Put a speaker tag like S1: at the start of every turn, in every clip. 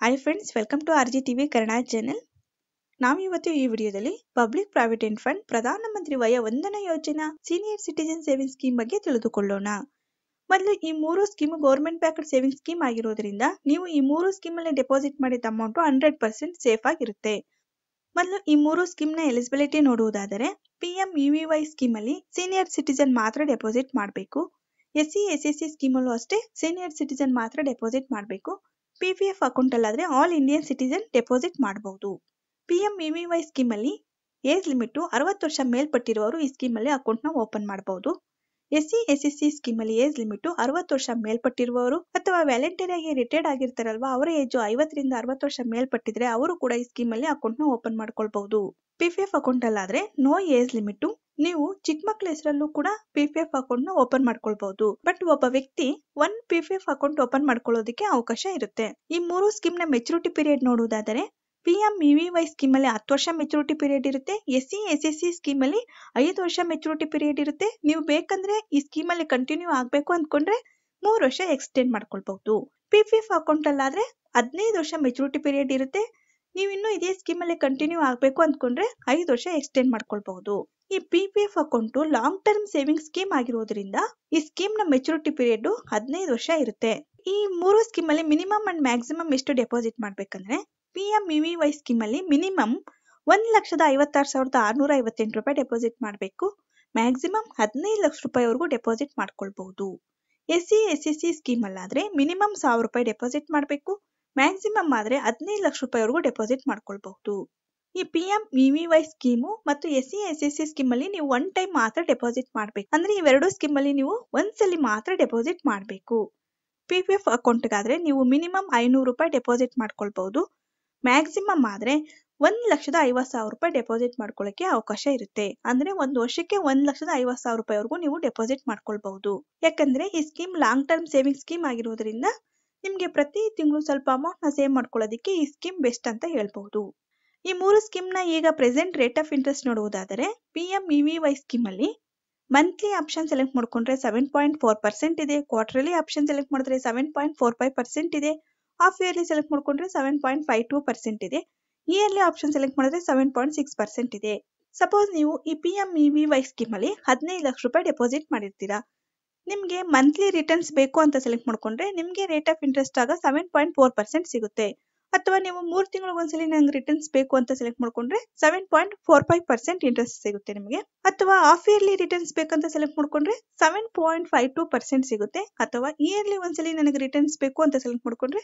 S1: Hi friends, welcome to RGTV Kannada channel. ನಾವು ಇವತ್ತು ಈ ವಿಡಿಯೋದಲ್ಲಿ ಪಬ್ಲಿಕ್ ಪ್ರಾವಿಡೆಂಟ್ ಫಂಡ್ ಪ್ರಧಾನಮಂತ್ರಿ ವಯ ವಂದನಾ ಯೋಜನಾ ಸೀನಿಯರ್ ಸಿಟಿಜನ್ ಸೇವಿಂಗ್ ಸ್ಕೀಮ್ ಬಗ್ಗೆ ತಿಳಿದುಕೊಳ್ಳೋಣ. ಮೊದಲು ಈ ಮೂರು scheme government backed saving scheme ಆಗಿರೋದ್ರಿಂದ ನೀವು ಈ ಮೂರು ಸ್ಕೀಮ್ ಅಲ್ಲಿ ಡೆಪಾಸಿಟ್ ಮಾಡಿದ ಅಮೌಂಟ್ 100% ಸೇಫ್ ಆಗಿರುತ್ತೆ. ಮೊದಲು ಈ ಮೂರು ಸ್ಕೀಮ್ ನ ಎಲಿಜಿಬಿಲಿಟಿ ನೋಡುವುದಾದರೆ, PMUVY ಸ್ಕೀಮ್ ಅಲ್ಲಿ ಸೀನಿಯರ್ ಸಿಟಿಜನ್ ಮಾತ್ರ ಡೆಪಾಸಿಟ್ ಮಾಡಬೇಕು. SC/SC ಸ್ಕೀಮ್ ಅಲ್ಲೂ ಅಷ್ಟೇ ಸೀನಿಯರ್ ಸಿಟಿಜನ್ ಮಾತ್ರ ಡೆಪಾಸಿಟ್ ಮಾಡಬೇಕು. PPF ಅಕೌಂಟ್ ಅಲ್ಲಾದ್ರೆ ಆಲ್ ಇಂಡಿಯನ್ ಸಿಟಿಜನ್ ಡೆಪಾಸಿಟ್ ಮಾಡಬಹುದು. PMUVY ಸ್ಕೀಮ್ ಅಲ್ಲಿ ಏಜ್ ಲಿಮಿಟ್ 60 ವರ್ಷ ಮೇಲ್ಪಟ್ಟಿರುವವರು ಈ ಸ್ಕೀಮ್ ಅಲ್ಲಿ ಅಕೌಂಟ್ ನ ಓಪನ್ ಮಾಡಬಹುದು. SC/SC ಸ್ಕೀಮ್ ಅಲ್ಲಿ ಏಜ್ ಲಿಮಿಟ್ 60 ವರ್ಷ ಮೇಲ್ಪಟ್ಟಿರುವವರು ಅಥವಾ ವ್ಯಾಲೆಂಟರಿ ಆಗಿ ರಿಟೈರ್ಡ್ ಆಗಿರ್ತಾರಲ್ವಾ, ಅವರ ಏಜ್ 50 ರಿಂದ 60 ವರ್ಷ ಮೇಲ್ಪಟ್ಟಿದ್ರೆ ಅವರು ಕೂಡ ಈ ಸ್ಕೀಮ್ ಅಲ್ಲಿ ಅಕೌಂಟ್ ನ ಓಪನ್ ಮಾಡ್ಕೊಳ್ಬಹುದು. PPF ಅಕೌಂಟ್ ಅಲ್ಲಾದ್ರೆ ನೋ ಏಜ್ ಲಿಮಿಟ್, ನೀವು ಚಿಕ್ಕ ಮಕ್ಕಳ ಹೆಸರಲ್ಲೂ ಕೂಡ PPF ಅಕೌಂಟ್ ನ ಓಪನ್ ಮಾಡ್ಕೊಳ್ಬಹುದು. ಬಟ್ ಒಬ್ಬ ವ್ಯಕ್ತಿ ಒಂದು PPF ಅಕೌಂಟ್ ಓಪನ್ ಮಾಡ್ಕೊಳ್ಳೋದಕ್ಕೆ ಅವಕಾಶ ಇರುತ್ತೆ. ಈ ಮೂರು ಸ್ಕೀಮ್ ನ ಮೆಚುರಿಟಿ ಪೀರಿಯಡ್ ನೋಡುವುದಾದರೆ, PMUVY ಸ್ಕೀಮ್ ಅಲ್ಲಿ 10 ವರ್ಷ ಮೆಚುರಿಟಿ ಪೀರಿಯಡ್ ಇರುತ್ತೆ. SC/SC ಸ್ಕೀಮ್ ಅಲ್ಲಿ 5 ವರ್ಷ ಮೆಚುರಿಟಿ ಪೀರಿಯಡ್ ಇರುತ್ತೆ. ನೀವು ಬೇಕಂದ್ರೆ ಈ ಸ್ಕೀಮ್ ಅಲ್ಲಿ ಕಂಟಿನ್ಯೂ ಆಗ್ಬೇಕು ಅಂದ್ಕೊಂಡ್ರೆ 3 ವರ್ಷ ಎಕ್ಸ್ಟೆಂಡ್ ಮಾಡ್ಕೊಳ್ಬಹುದು. PPF ಅಕೌಂಟ್ ಅಲ್ಲಾದ್ರೆ 15 ವರ್ಷ ಮೆಚುರಿಟಿ ಪೀರಿಯಡ್ ಇರುತ್ತೆ. ನೀವು ಇನ್ನು ಇದೇ ಸ್ಕೀಮ್ ಅಲ್ಲಿ ಕಂಟಿನ್ಯೂ ಆಗ್ಬೇಕು ಅಂದ್ಕೊಂಡ್ರೆ 5 ವರ್ಷ ಎಕ್ಸ್ಟೆಂಡ್ ಮಾಡ್ಕೊಳ್ಬಹುದು. ಈ PPF account long term saving scheme ಆಗಿರೋದ್ರಿಂದ ಈ ಸ್ಕೀಮ್ ನ ಮೆಚುರಿಟಿ ಪೀರಿಯಡ್ 15 ವರ್ಷ ಇರುತ್ತೆ. ಈ ಮೂರು ಸ್ಕೀಮ್ ಅಲ್ಲಿ ಮಿನಿಮಮ್ ಅಂಡ್ ಮ್ಯಾಕ್ಸಿಮಮ್ ಎಷ್ಟು ಡೆಪಾಸಿಟ್ ಮಾಡ್ಬೇಕಂದ್ರೆ, PMUVY ಸ್ಕೀಮ್ ಅಲ್ಲಿ ಮಿನಿಮಮ್ 1,56,658 ರೂಪಾಯಿ ಡೆಪಾಸಿಟ್ ಮಾಡಬೇಕು. ಮ್ಯಾಕ್ಸಿಮಮ್ 15 ಲಕ್ಷ ರೂಪಾಯಿವರೆಗೂ ಡೆಪಾಸಿಟ್ ಮಾಡ್ಕೊಳ್ಬಹುದು. SC/SC ಸ್ಕೀಮ್ ಅಲ್ಲಾದ್ರೆ ಮಿನಿಮಮ್ 1,000 ರೂಪಾಯಿ ಡೆಪಾಸಿಟ್ ಮಾಡಬೇಕು. ಮ್ಯಾಕ್ಸಿಮಮ್ ಆದ್ರೆ 15 ಲಕ್ಷ ರೂಪಾಯಿವರೆಗೂ ಡೆಪಾಸಿಟ್ ಮಾಡ್ಕೊಳ್ಬಹುದು. ಈ PMUVY ಸ್ಕೀಮು ಮತ್ತು SC/SC ಸ್ಕೀಮ್ ಅಲ್ಲಿ ನೀವು ಒನ್ ಟೈಮ್ ಮಾತ್ರ ಡೆಪಾಸಿಟ್ ಮಾಡಬೇಕು. ಅಂದ್ರೆ ಇವೆರಡು ಸ್ಕೀಮ್ ಅಲ್ಲಿ ನೀವು ಒಂದ್ಸಲಿ ಮಾತ್ರ ಡೆಪಾಸಿಟ್ ಮಾಡಬೇಕು. PPF ಅಕೌಂಟ್ ಗಾದ್ರೆ ನೀವು ಮಿನಿಮಮ್ 500 ರೂಪಾಯಿ ಡೆಪಾಸಿಟ್ ಮಾಡ್ಕೊಳ್ಬಹುದು. ಮ್ಯಾಕ್ಸಿಮಮ್ ಆದ್ರೆ 1,50,000 ರೂಪಾಯಿ ಡೆಪಾಸಿಟ್ ಮಾಡ್ಕೊಳ್ಳಕ್ಕೆ ಅವಕಾಶ ಇರುತ್ತೆ. ಅಂದ್ರೆ ಒಂದು ವರ್ಷಕ್ಕೆ 1,50,000 ರೂಪಾಯಿವರೆಗೂ ನೀವು ಡೆಪಾಸಿಟ್ ಮಾಡ್ಕೊಳ್ಬಹುದು. ಯಾಕಂದ್ರೆ ಈ scheme long term saving scheme ಆಗಿರೋದ್ರಿಂದ ನಿಮ್ಗೆ ಪ್ರತಿ ತಿಂಗಳು ಸ್ವಲ್ಪ ಅಮೌಂಟ್ ನ ಸೇವ್ ಮಾಡ್ಕೊಳ್ಳೋದಕ್ಕೆ ಈ ಸ್ಕೀಮ್ ಬೆಸ್ಟ್ ಅಂತ ಹೇಳ್ಬಹುದು. ಈ ಮೂರು ಸ್ಕೀಮ್ ನ ಈಗ ಪ್ರೆಸೆಂಟ್ ರೇಟ್ ಆಫ್ ಇಂಟ್ರೆಸ್ಟ್ ನೋಡುವುದಾದರೆ, PMUVY ಸ್ಕೀಮ್ ಅಲ್ಲಿ ಮಂತ್ಲಿ ಆಪ್ಷನ್ ಸೆಲೆಕ್ಟ್ ಮಾಡ್ಕೊಂಡ್ರೆ 7.4% ಇದೆ. ಕ್ವಾರ್ಟರ್ಲಿ ಆಪ್ಷನ್ ಸೆಲೆಕ್ಟ್ ಮಾಡಿದ್ರೆ 7.45% ಇದೆ. ಹಾಫ್ ಇಯರ್ಲಿ ಸೆಲೆಕ್ಟ್ ಮಾಡ್ಕೊಂಡ್ರೆ 7.52% ಇದೆ. ಇಯರ್ಲಿ ಆಪ್ಷನ್ ಸೆಲೆಕ್ಟ್ ಮಾಡಿದ್ರೆ 7.6% ಇದೆ. ಸಪೋಸ್ ನೀವು ಈ PMUVY ಸ್ಕೀಮ್ ಅಲ್ಲಿ 15 ಲಕ್ಷ ರೂಪಾಯಿ ಡೆಪಾಸಿಟ್ ಮಾಡಿರ್ತೀರಾ, ನಿಮ್ಗೆ ಮಂತ್ಲಿ ರಿಟರ್ನ್ಸ್ ಬೇಕು ಅಂತ ಸೆಲೆಕ್ಟ್ ಮಾಡ್ಕೊಂಡ್ರೆ ನಿಮ್ಗೆ ರೇಟ್ ಆಫ್ ಇಂಟ್ರೆಸ್ಟ್ ಆಗ 7.4% ಸಿಗುತ್ತೆ. ಅಥವಾ ನೀವು 3 ತಿಂಗಳಿಗೆ ಒಂದ್ಸಲಿ ನಂಗೆ ರಿಟರ್ನ್ಸ್ ಬೇಕು ಅಂತ ಸೆಲೆಕ್ಟ್ ಮಾಡ್ಕೊಂಡ್ರೆ 7.45% ಇಂಟ್ರೆಸ್ಟ್ ಸಿಗುತ್ತೆ ನಿಮಗೆ. ಅಥವಾ ಹಾಫ್ ಇಯರ್ಲಿ ರಿಟರ್ನ್ಸ್ ಬೇಕಂತ ಸೆಲೆಕ್ಟ್ ಮಾಡ್ಕೊಂಡ್ರೆ 7.52% ಸಿಗುತ್ತೆ. ಅಥವಾ ಇಯರ್ಲಿ ಒಂದ್ಸಲಿ ನನಗೆ ರಿಟರ್ನ್ಸ್ ಬೇಕು ಅಂತ ಸೆಲೆಕ್ಟ್ ಮಾಡ್ಕೊಂಡ್ರೆ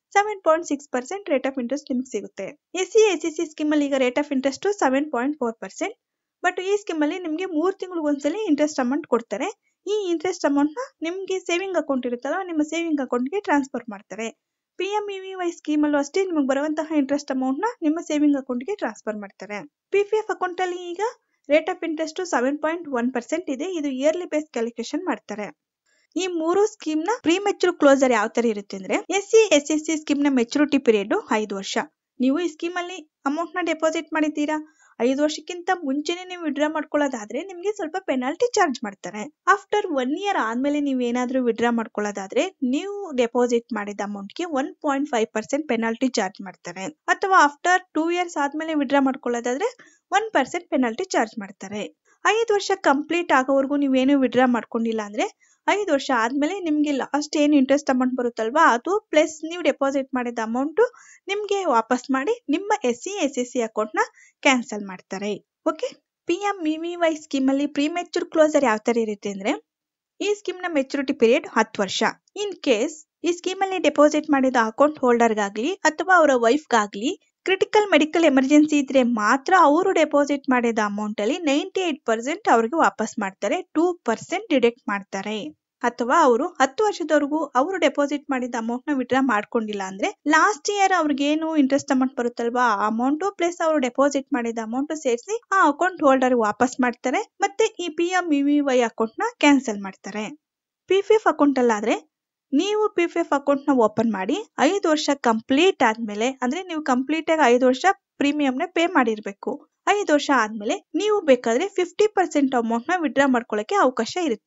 S1: 7.6% ರೇಟ್ ಆಫ್ ಇಂಟ್ರೆಸ್ಟ್ ನಿಮ್ಗೆ ಸಿಗುತ್ತೆ. SC/SC ಸ್ಕೀಮ್ ಅಲ್ಲಿ ಈಗ ರೇಟ್ ಆಫ್ ಇಂಟ್ರೆಸ್ಟ್ 7.4%. ಬಟ್ ಈ ಸ್ಕೀಮ್ ಅಲ್ಲಿ ನಿಮ್ಗೆ 3 ತಿಂಗಳಿಗೆ ಒಂದ್ಸಲಿ ಇಂಟ್ರೆಸ್ಟ್ ಅಮೌಂಟ್ ಕೊಡ್ತಾರೆ. ಈ ಇಂಟ್ರೆಸ್ಟ್ ಅಮೌಂಟ್ ನ ನಿಮ್ಗೆ ಸೇವಿಂಗ್ ಅಕೌಂಟ್ ಇರುತ್ತಲ್ಲ, ನಿಮ್ಮ ಸೇವಿಂಗ್ ಅಕೌಂಟ್ ಗೆ ಟ್ರಾನ್ಸ್ಫರ್ ಮಾಡ್ತಾರೆ. PMUVY ಸ್ಕೀಮ್ ಅಲ್ಲೂ ಅಷ್ಟೇ ನಿಮಗೆ ಬರುವಂತಹ ಇಂಟ್ರೆಸ್ಟ್ ಅಮೌಂಟ್ ನ ನಿಮ್ಮ ಸೇವಿಂಗ್ ಅಕೌಂಟ್ ಗೆ ಟ್ರಾನ್ಸ್ಫರ್ ಮಾಡ್ತಾರೆ. PPF ಅಕೌಂಟ್ ಅಲ್ಲಿ ಈಗ ರೇಟ್ ಆಫ್ ಇಂಟ್ರೆಸ್ಟ್ 7.1% ಇದೆ. ಇದು ಇಯರ್ಲಿ ಬೇಸ್ ಕ್ಯಾಲ್ಕುಲೇಷನ್ ಮಾಡ್ತಾರೆ. ಈ ಮೂರು ಸ್ಕೀಮ್ ನ ಪ್ರೀ ಮೆಚೂರ್ ಕ್ಲೋಸರ್ ಯಾವ ತರ ಇರುತ್ತೆ ಅಂದ್ರೆ, SC/SC ಸ್ಕೀಮ್ ನ ಮೆಚುರಿಟಿ ಪೀರಿಯಡ್ 5 ವರ್ಷ. ನೀವು ಈ ಸ್ಕೀಮ್ ಅಲ್ಲಿ ಅಮೌಂಟ್ ನ ಡೆಪಾಸಿಟ್ ಮಾಡಿದ್ದೀರಾ, 5 ವರ್ಷಕ್ಕಿಂತ ಮುಂಚೆನೆ ನೀವು ವಿಡ್ರಾ ಮಾಡ್ಕೊಳ್ಳೋದಾದ್ರೆ ನಿಮ್ಗೆ ಸ್ವಲ್ಪ ಪೆನಾಲ್ಟಿ ಚಾರ್ಜ್ ಮಾಡ್ತಾರೆ. ಆಫ್ಟರ್ 1 ಇಯರ್ ಆದ್ಮೇಲೆ ನೀವು ಏನಾದ್ರೂ ವಿಡ್ರಾ ಮಾಡ್ಕೊಳ್ಳೋದಾದ್ರೆ ನೀವು ಡೆಪಾಸಿಟ್ ಮಾಡಿದ ಅಮೌಂಟ್ ಗೆ 1.5% ಪೆನಾಲ್ಟಿ ಚಾರ್ಜ್ ಮಾಡ್ತಾರೆ. ಅಥವಾ ಆಫ್ಟರ್ 2 ಇಯರ್ಸ್ ಆದ್ಮೇಲೆ ವಿಡ್ರಾ ಮಾಡ್ಕೊಳ್ಳೋದಾದ್ರೆ 1% ಪೆನಾಲ್ಟಿ ಚಾರ್ಜ್ ಮಾಡ್ತಾರೆ. 5 ವರ್ಷ ಕಂಪ್ಲೀಟ್ ಆಗೋವರೆಗೂ ನೀವೇನು ವಿಡ್ರಾ ಮಾಡ್ಕೊಂಡಿಲ್ಲ ಅಂದ್ರೆ 5 ವರ್ಷ ಆದ್ಮೇಲೆ ನಿಮ್ಗೆ ಲಾಸ್ಟ್ ಏನು ಇಂಟ್ರೆಸ್ಟ್ ಅಮೌಂಟ್ ಬರುತ್ತಲ್ವಾ, ಅದು ಪ್ಲಸ್ ನೀವು ಡೆಪಾಸಿಟ್ ಮಾಡಿದ ಅಮೌಂಟ್ ನಿಮ್ಗೆ ವಾಪಸ್ ಮಾಡಿ ನಿಮ್ಮ SC/SC ಅಕೌಂಟ್ ನ ಕ್ಯಾನ್ಸಲ್ ಮಾಡ್ತಾರೆ. ಓಕೆ, PMUVY ಸ್ಕೀಮ್ ಅಲ್ಲಿ ಪ್ರೀ ಮೆಚೂರ್ ಕ್ಲೋಸರ್ ಯಾವ ತರ ಇರುತ್ತೆ ಅಂದ್ರೆ, ಈ ಸ್ಕೀಮ್ ನ ಮೆಚುರಿಟಿ ಪೀರಿಯಡ್ 10 ವರ್ಷ. ಇನ್ ಕೇಸ್ ಈ ಸ್ಕೀಮ್ ಅಲ್ಲಿ ಡೆಪಾಸಿಟ್ ಮಾಡಿದ ಅಕೌಂಟ್ ಹೋಲ್ಡರ್ ಗಾಗ್ಲಿ ಅಥವಾ ಅವರ ವೈಫ್ ಗಾಗ್ಲಿ ಕ್ರಿಟಿಕಲ್ ಮೆಡಿಕಲ್ ಎಮರ್ಜೆನ್ಸಿ ಇದ್ರೆ ಮಾತ್ರ ಅವರು ಡೆಪಾಸಿಟ್ ಮಾಡಿದ ಅಮೌಂಟ್ ಅಲ್ಲಿ 98% ಅವ್ರಿಗೆ ವಾಪಸ್ ಮಾಡ್ತಾರೆ, 2% ಡಿಡಕ್ಟ್ ಮಾಡ್ತಾರೆ. ಅಥವಾ ಅವರು 10 ವರ್ಷದವರೆಗೂ ಅವರು ಡೆಪಾಸಿಟ್ ಮಾಡಿದ ಅಮೌಂಟ್ ನ ವಿಡ್ರಾ ಮಾಡ್ಕೊಂಡಿಲ್ಲ ಅಂದ್ರೆ ಲಾಸ್ಟ್ ಇಯರ್ ಅವ್ರಿಗೆ ಏನು ಇಂಟ್ರೆಸ್ಟ್ ಅಮೌಂಟ್ ಬರುತ್ತಲ್ವಾ, ಆ ಅಮೌಂಟ್ ಪ್ಲಸ್ ಅವರು ಡೆಪಾಸಿಟ್ ಮಾಡಿದ ಅಮೌಂಟ್ ಸೇರಿಸಿ ಆ ಅಕೌಂಟ್ ಹೋಲ್ಡರ್ ವಾಪಸ್ ಮಾಡ್ತಾರೆ. ಮತ್ತೆ ಈ PMUVY ಅಕೌಂಟ್ ನ ಕ್ಯಾನ್ಸಲ್ ಮಾಡ್ತಾರೆ. PPF ಅಕೌಂಟ್ ಅಲ್ಲಾದ್ರೆ ನೀವು PPF ಅಕೌಂಟ್ ನ ಓಪನ್ ಮಾಡಿ 5 ವರ್ಷ ಕಂಪ್ಲೀಟ್ ಆದ್ಮೇಲೆ, ಅಂದ್ರೆ ನೀವು ಕಂಪ್ಲೀಟ್ ಆಗಿ 5 ವರ್ಷ ಪ್ರೀಮಿಯಂ ನ ಪೇ ಮಾಡಿರ್ಬೇಕು. 5 ವರ್ಷ ಆದ್ಮೇಲೆ ನೀವು ಬೇಕಾದ್ರೆ 50% ಅಮೌಂಟ್ ನ ವಿಡ್ರಾ ಮಾಡ್ಕೊಳ್ಳಕ್ಕೆ ಅವಕಾಶ ಇರುತ್ತೆ.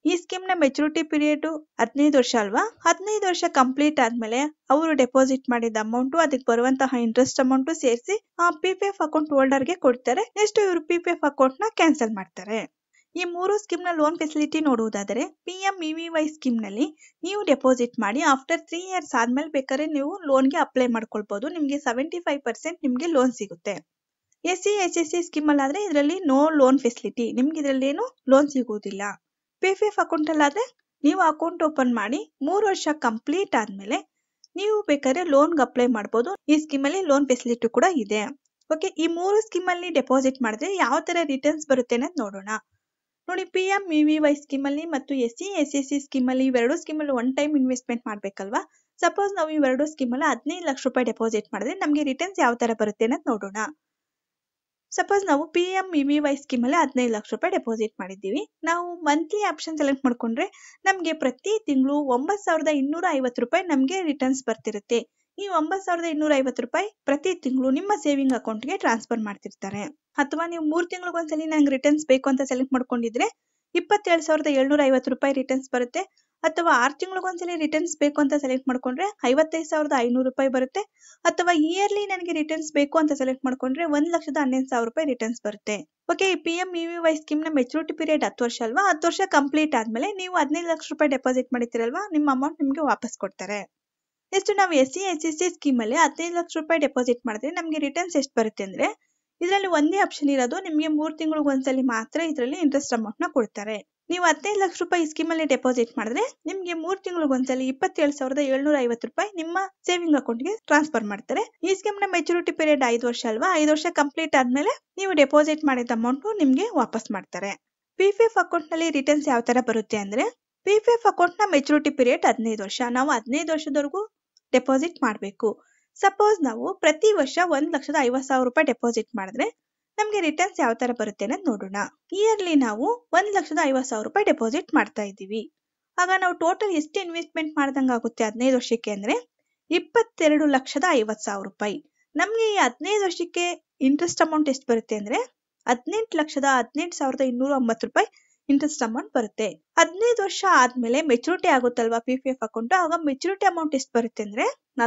S1: ಈ ಸ್ಕೀಮ್ ನ ಮೆಚುರಿಟಿ ಪೀರಿಯಡ್ 15 ವರ್ಷ ಅಲ್ವಾ. 15 ವರ್ಷ ಕಂಪ್ಲೀಟ್ ಆದ್ಮೇಲೆ ಅವರು ಡೆಪಾಸಿಟ್ ಮಾಡಿದ ಅಮೌಂಟ್ ಅದಕ್ಕೆ ಬರುವಂತಹ ಇಂಟ್ರೆಸ್ಟ್ ಅಮೌಂಟ್ ಸೇರಿಸಿ PPF ಅಕೌಂಟ್ ಹೋಲ್ಡರ್ ಗೆ ಕೊಡ್ತಾರೆ. ನೆಕ್ಸ್ಟ್ ಇವರು PPF ಅಕೌಂಟ್ ನ ಕ್ಯಾನ್ಸಲ್ ಮಾಡ್ತಾರೆ. ಈ ಮೂರು ಸ್ಕೀಮ್ ನ ಲೋನ್ ಫೆಸಿಲಿಟಿ ನೋಡುವುದಾದರೆ PMEVY ಸ್ಕೀಮ್ ನಲ್ಲಿ ನೀವು ಡೆಪಾಸಿಟ್ ಮಾಡಿ ಆಫ್ಟರ್ 3 ಇಯರ್ಸ್ ಆದ್ಮೇಲೆ ಬೇಕಾದ್ರೆ ನೀವು ಲೋನ್ ಗೆ ಅಪ್ಲೈ ಮಾಡ್ಕೊಳ್ಬಹುದು. ನಿಮ್ಗೆ 75% ನಿಮ್ಗೆ ಲೋನ್ ಸಿಗುತ್ತೆ. SC/SSC ಸ್ಕೀಮ್ ಅಲ್ಲಾದ್ರೆ ಇದರಲ್ಲಿ ನೋ ಲೋನ್ ಫೆಸಿಲಿಟಿ, ನಿಮ್ಗೆ ಇದರಲ್ಲಿ ಏನು ಲೋನ್ ಸಿಗುವುದಿಲ್ಲ. PPF ಅಕೌಂಟ್ ಅಲ್ಲಾದ್ರೆ ನೀವು ಅಕೌಂಟ್ ಓಪನ್ ಮಾಡಿ 3 ವರ್ಷ ಕಂಪ್ಲೀಟ್ ಆದ್ಮೇಲೆ ನೀವು ಬೇಕಾದ್ರೆ ಲೋನ್ ಗೆ ಅಪ್ಲೈ ಮಾಡಬಹುದು. ಈ ಸ್ಕೀಮ್ ಅಲ್ಲಿ ಲೋನ್ ಫೆಸಿಲಿಟಿ ಕೂಡ ಇದೆ. ಓಕೆ, ಈ ಮೂರು ಸ್ಕೀಮ್ ಅಲ್ಲಿ ಡೆಪಾಸಿಟ್ ಮಾಡಿದ್ರೆ ಯಾವ ತರ ರಿಟರ್ನ್ಸ್ ಬರುತ್ತೆ ಅಂತ ನೋಡೋಣ. ನೋಡಿ, PMEVY ಸ್ಕೀಮ್ ಅಲ್ಲಿ ಮತ್ತು SC/SSC ಸ್ಕೀಮ್ ಅಲ್ಲಿ ಇವೆರಡು ಸ್ಕೀಮ್ ಅಲ್ಲಿ ಒನ್ ಟೈಮ್ ಇನ್ವೆಸ್ಟ್ಮೆಂಟ್ ಮಾಡ್ಬೇಕಲ್ವಾ. ಸಪೋಸ್ ನಾವು ಇವೆರಡು ಸ್ಕೀಮ್ ಅಲ್ಲಿ 15 ಲಕ್ಷ ರೂಪಾಯಿ ಡೆಪಾಸಿಟ್ ಮಾಡಿದ್ರೆ ನಮ್ಗೆ ರಿಟರ್ನ್ಸ್ ಯಾವ ತರ ಬರುತ್ತೆ ಅಂತ ನೋಡೋಣ. ಸಪೋಸ್ ನಾವು PMEVY ಸ್ಕೀಮ್ ಅಲ್ಲಿ 15 ಲಕ್ಷ ರೂಪಾಯಿ ಡೆಪಾಸಿಟ್ ಮಾಡಿದ್ದೀವಿ. ನಾವು ಮಂತ್ಲಿ ಆಪ್ಷನ್ ಸೆಲೆಕ್ಟ್ ಮಾಡ್ಕೊಂಡ್ರೆ ನಮ್ಗೆ ಪ್ರತಿ ತಿಂಗಳು 9250 ರೂಪಾಯಿ ನಮ್ಗೆ ರಿಟರ್ನ್ಸ್ ಬರ್ತಿರುತ್ತೆ. ಈ 9250 ರೂಪಾಯಿ ಪ್ರತಿ ತಿಂಗಳು ನಿಮ್ಮ ಸೇವಿಂಗ್ ಅಕೌಂಟ್ ಗೆ ಟ್ರಾನ್ಸ್ಫರ್ ಮಾಡ್ತಿರ್ತಾರೆ. ಅಥವಾ ನೀವು 3 ತಿಂಗಳಿಗೊಂದ್ಸಲಿ ನಂಗೆ ರಿಟರ್ನ್ಸ್ ಬೇಕು ಅಂತ ಸೆಲೆಕ್ಟ್ ಮಾಡ್ಕೊಂಡಿದ್ರೆ 27,750 ರೂಪಾಯಿ ರಿಟರ್ನ್ಸ್ ಬರುತ್ತೆ. ಅಥವಾ 6 ತಿಂಗಳಿಗೊಂದ್ಸಲಿ ರಿಟರ್ನ್ಸ್ ಬೇಕು ಅಂತ ಸೆಲೆಕ್ಟ್ ಮಾಡ್ಕೊಂಡ್ರೆ 55,500 ರೂಪಾಯಿ ಬರುತ್ತೆ. ಅಥವಾ ಇಯರ್ಲಿ ನನಗೆ ರಿಟರ್ನ್ಸ್ ಬೇಕು ಅಂತ ಸೆಲೆಕ್ಟ್ ಮಾಡ್ಕೊಂಡ್ರೆ 1,11,000 ರೂಪಾಯಿ ರಿಟರ್ನ್ಸ್ ಬರುತ್ತೆ. ಓಕೆ, ಈ PMEVY ಸ್ಕೀಮ್ ನ ಮೆಚುರಿಟಿ ಪೀರಿಯಡ್ 10 ವರ್ಷ ಅಲ್ವಾ. 10 ವರ್ಷ ಕಂಪ್ಲೀಟ್ ಆದ್ಮೇಲೆ ನೀವು 15 ಲಕ್ಷ ರೂಪಾಯಿ ಡೆಪಾಸಿಟ್ ಮಾಡಿರ್ತೀರಲ್ವಾ, ನಿಮ್ಮ ಅಮೌಂಟ್ ನಿಮ್ಗೆ ವಾಪಸ್ ಕೊಡ್ತಾರೆ. ಎಷ್ಟು ನಾವು SC/SSC ಸ್ಕೀಮ್ ಅಲ್ಲಿ 15 ಲಕ್ಷ ರೂಪಾಯಿ ಡೆಪಾಸಿಟ್ ಮಾಡಿದ್ರೆ ನಮ್ಗೆ ರಿಟರ್ನ್ಸ್ ಎಷ್ಟು ಬರುತ್ತೆ ಅಂದ್ರೆ ಇದರಲ್ಲಿ ಒಂದೇ ಆಪ್ಷನ್ ಇರೋದು, ನಿಮ್ಗೆ 3 ತಿಂಗಳಿಗೊಂದ್ಸಲಿ ಮಾತ್ರ ಇದರಲ್ಲಿ ಇಂಟ್ರೆಸ್ಟ್ ಅಮೌಂಟ್ ನ ಕೊಡ್ತಾರೆ. ನೀವು 15 ಲಕ್ಷ ರೂಪಾಯಿ ಸ್ಕೀಮ್ ಅಲ್ಲಿ ಡೆಪಾಸಿಟ್ ಮಾಡಿದ್ರೆ ನಿಮ್ಗೆ 3 ತಿಂಗಳಿಗೊಂದ್ಸಲಿ 27,750 ರೂಪಾಯಿ ನಿಮ್ಮ ಸೇವಿಂಗ್ ಅಕೌಂಟ್ ಗೆ ಟ್ರಾನ್ಸ್ಫರ್ ಮಾಡ್ತಾರೆ. ಈ ಸ್ಕೀಮ್ ನ ಮೆಚುರಿಟಿ ಪೀರಿಯಡ್ 5 ವರ್ಷ ಅಲ್ವಾ. 5 ವರ್ಷ ಕಂಪ್ಲೀಟ್ ಆದ್ಮೇಲೆ ನೀವು ಡೆಪಾಸಿಟ್ ಮಾಡಿದ ಅಮೌಂಟ್ ನಿಮ್ಗೆ ವಾಪಸ್ ಮಾಡ್ತಾರೆ. PPF ಅಕೌಂಟ್ ನಲ್ಲಿ ರಿಟರ್ನ್ಸ್ ಯಾವ ತರ ಬರುತ್ತೆ ಅಂದ್ರೆ PPF ಅಕೌಂಟ್ ನ ಮೆಚುರಿಟಿ ಪೀರಿಯಡ್ 15 ವರ್ಷ. ನಾವು 15 ವರ್ಷದವರೆಗೂ ಡೆಪಾಸಿಟ್ ಮಾಡಬೇಕು. ಸಪೋಸ್ ನಾವು ಪ್ರತಿ ವರ್ಷ 1,50,000 ರೂಪಾಯಿ ಡೆಪಾಸಿಟ್ ಮಾಡಿದ್ರೆ ನಮ್ಗೆ ರಿಟರ್ನ್ಸ್ ಯಾವ ತರ ಬರುತ್ತೆ ಅಂತ ನೋಡೋಣ. ಇಯರ್ಲಿ ನಾವು 1,50,000 ರೂಪಾಯಿ ಡೆಪಾಸಿಟ್ ಮಾಡ್ತಾ ಇದ್ದೀವಿ. ಆಗ ನಾವು ಟೋಟಲ್ ಎಷ್ಟು ಇನ್ವೆಸ್ಟ್ಮೆಂಟ್ ಮಾಡ್ದಂಗೆ ಆಗುತ್ತೆ 15 ವರ್ಷಕ್ಕೆ ಅಂದ್ರೆ 22,50,000 ರೂಪಾಯಿ. ನಮ್ಗೆ ಈ 15 ವರ್ಷಕ್ಕೆ ಇಂಟ್ರೆಸ್ಟ್ ಅಮೌಂಟ್ ಎಷ್ಟು ಬರುತ್ತೆ ಅಂದ್ರೆ 18,18,290 ರೂಪಾಯಿ ಇಂಟ್ರೆಸ್ಟ್ ಅಮೌಂಟ್ ಬರುತ್ತೆ. 15 ವರ್ಷ ಆದ್ಮೇಲೆ ಮೆಚುರಿಟಿ ಆಗುತ್ತಲ್ವಾ PPF ಅಕೌಂಟ್, ಆಗ ಮೆಚುರಿಟಿ ಅಮೌಂಟ್ ಎಷ್ಟು ಬರುತ್ತೆ ಅಂದ್ರೆ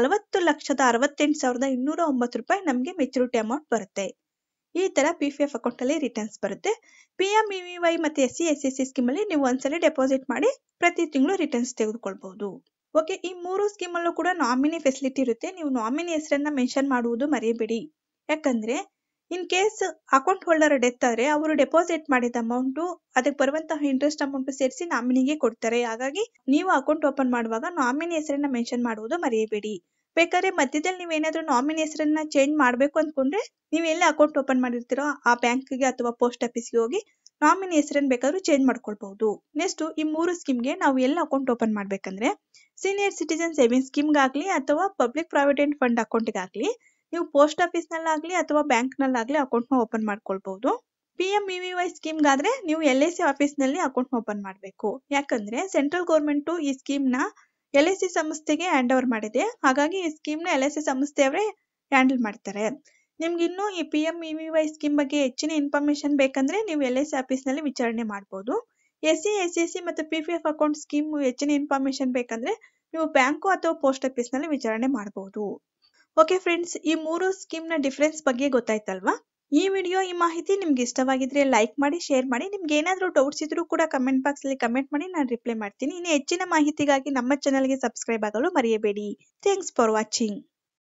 S1: 40,68,209 ರೂಪಾಯಿ ನಮ್ಗೆ ಮೆಚುರಿಟಿ ಅಮೌಂಟ್ ಬರುತ್ತೆ. ಈ ತರ PPF ಅಕೌಂಟ್ ಅಲ್ಲಿ ರಿಟರ್ನ್ಸ್ ಬರುತ್ತೆ. PMEVY ಮತ್ತೆ SC/SSC ಸ್ಕೀಮ್ ಅಲ್ಲಿ ನೀವು ಒಂದ್ಸಲಿ ಡೆಪಾಸಿಟ್ ಮಾಡಿ ಪ್ರತಿ ತಿಂಗಳು ರಿಟರ್ನ್ಸ್ ತೆಗೆದುಕೊಳ್ಬಹುದು. ಓಕೆ, ಈ ಮೂರು ಸ್ಕೀಮ್ ಅಲ್ಲೂ ಕೂಡ ನಾಮಿನಿ ಫೆಸಿಲಿಟಿ ಇರುತ್ತೆ. ನೀವು ನಾಮಿನಿ ಹೆಸರನ್ನ ಮೆನ್ಷನ್ ಮಾಡುವುದು ಮರೆಯಬೇಡಿ. ಯಾಕಂದ್ರೆ in case account holder death ಆದ್ರೆ ಅವರು ಡೆಪಾಸಿಟ್ ಮಾಡಿದ ಅಮೌಂಟ್ ಅದಕ್ಕೆ ಬರುವಂತಹ ಇಂಟ್ರೆಸ್ಟ್ ಅಮೌಂಟ್ ಸೇರಿಸಿ ನಾಮಿನಿಗೆ ಕೊಡ್ತಾರೆ. ಹಾಗಾಗಿ ನೀವು ಅಕೌಂಟ್ ಓಪನ್ ಮಾಡುವಾಗ ನಾಮಿನಿ ಹೆಸರನ್ನ ಮೆನ್ಷನ್ ಮಾಡುವುದು ಮರೆಯಬೇಡಿ. ಬೇಕಾದ್ರೆ ಮಧ್ಯದಲ್ಲಿ ನೀವೇನಾದ್ರೂ ನಾಮಿನಿ ಹೆಸರನ್ನ ಚೇಂಜ್ ಮಾಡ್ಬೇಕು ಅನ್ಕೊಂಡ್ರೆ ನೀವು ಎಲ್ಲಿ ಅಕೌಂಟ್ ಓಪನ್ ಮಾಡಿರ್ತೀರೋ ಆ ಬ್ಯಾಂಕ್ಗೆ ಅಥವಾ ಪೋಸ್ಟ್ ಆಫೀಸ್ಗೆ ಹೋಗಿ ನಾಮಿನಿ ಹೆಸರನ್ನ ಬೇಕಾದ್ರೂ ಚೇಂಜ್ ಮಾಡ್ಕೊಳ್ಬಹುದು. ನೆಕ್ಸ್ಟ್ ಈ ಮೂರು ಸ್ಕೀಮ್ಗೆ ನಾವು ಎಲ್ಲ ಅಕೌಂಟ್ ಓಪನ್ ಮಾಡ್ಬೇಕಂದ್ರೆ ಸೀನಿಯರ್ ಸಿಟಿಜನ್ ಸೇವಿಂಗ್ ಸ್ಕೀಮ್ಗಾಗ್ಲಿ ಅಥವಾ ಪಬ್ಲಿಕ್ ಪ್ರಾವಿಡೆಂಟ್ ಫಂಡ್ ಅಕೌಂಟ್ಗಾಗ್ಲಿ ನೀವು ಪೋಸ್ಟ್ ಆಫೀಸ್ ನಲ್ಲಾಗ್ಲಿ ಅಥವಾ ಬ್ಯಾಂಕ್ ನಲ್ಲಾಗ್ಲಿ ಅಕೌಂಟ್ ನ ಓಪನ್ ಮಾಡ್ಕೊಳ್ಬಹುದು. PMEVY ಸ್ಕೀಮ್ ಗಾದ್ರೆ ನೀವು LIC ಆಫೀಸ್ ನಲ್ಲಿ ಅಕೌಂಟ್ ಓಪನ್ ಮಾಡಬೇಕು. ಯಾಕಂದ್ರೆ ಸೆಂಟ್ರಲ್ ಗೌರ್ಮೆಂಟ್ ಈ ಸ್ಕೀಮ್ ನ LIC ಸಂಸ್ಥೆಗೆ ಹ್ಯಾಂಡ್ ಓವರ್ ಮಾಡಿದೆ. ಹಾಗಾಗಿ ಈ ಸ್ಕೀಮ್ ನ LIC ಸಂಸ್ಥೆಯವರೇ ಹ್ಯಾಂಡಲ್ ಮಾಡ್ತಾರೆ. ನಿಮ್ಗೆ ಇನ್ನೂ ಈ PMEVY ಸ್ಕೀಮ್ ಬಗ್ಗೆ ಹೆಚ್ಚಿನ ಇನ್ಫಾರ್ಮೇಶನ್ ಬೇಕಂದ್ರೆ ನೀವು LIC ಆಫೀಸ್ ನಲ್ಲಿ ವಿಚಾರಣೆ ಮಾಡಬಹುದು. SC/SSC ಮತ್ತು PPF ಅಕೌಂಟ್ ಸ್ಕೀಮ್ ಹೆಚ್ಚಿನ ಇನ್ಫಾರ್ಮೇಶನ್ ಬೇಕಂದ್ರೆ ನೀವು ಬ್ಯಾಂಕು ಅಥವಾ ಪೋಸ್ಟ್ ಆಫೀಸ್ ನಲ್ಲಿ ವಿಚಾರಣೆ ಮಾಡಬಹುದು. ಓಕೆ ಫ್ರೆಂಡ್ಸ್, ಈ ಮೂರು ಸ್ಕೀಮ್ ನ ಡಿಫರೆನ್ಸ್ ಬಗ್ಗೆ ಗೊತ್ತಾಯ್ತಲ್ವಾ. ಈ ವಿಡಿಯೋ ಈ ಮಾಹಿತಿ ನಿಮ್ಗೆ ಇಷ್ಟವಾಗಿದ್ರೆ ಲೈಕ್ ಮಾಡಿ, ಶೇರ್ ಮಾಡಿ. ನಿಮ್ಗೆ ಏನಾದ್ರೂ ಡೌಟ್ಸ್ ಇದ್ರೂ ಕೂಡ ಕಮೆಂಟ್ ಬಾಕ್ಸ್ ಅಲ್ಲಿ ಕಮೆಂಟ್ ಮಾಡಿ, ನಾನು ರಿಪ್ಲೈ ಮಾಡ್ತೀನಿ. ಇನ್ನು ಹೆಚ್ಚಿನ ಮಾಹಿತಿಗಾಗಿ ನಮ್ಮ ಚಾನೆಲ್ ಗೆ ಸಬ್ಸ್ಕ್ರೈಬ್ ಆಗಲು ಮರೆಯಬೇಡಿ. Thanks for watching.